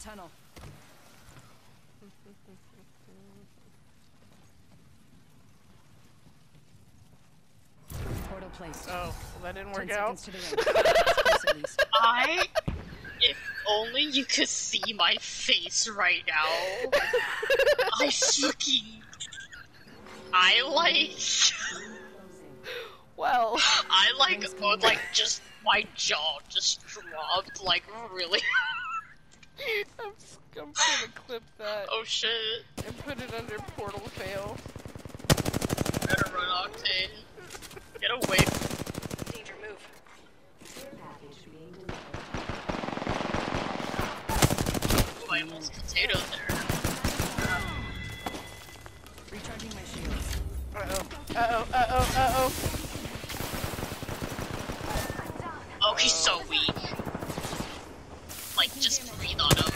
tunnel. Portal placed. Oh, well, that didn't work 10 out. seconds to the ring. Close at least. If only you could see my face right now. Well, just my jaw just dropped, like, really. I'm gonna clip that. Oh shit. And put it under portal fail. Better run, Octane. Get away. Danger, move. Oh, I almost potato there. Recharging my shields. Uh-oh. Oh, he's so weak. Like, just breathe on him.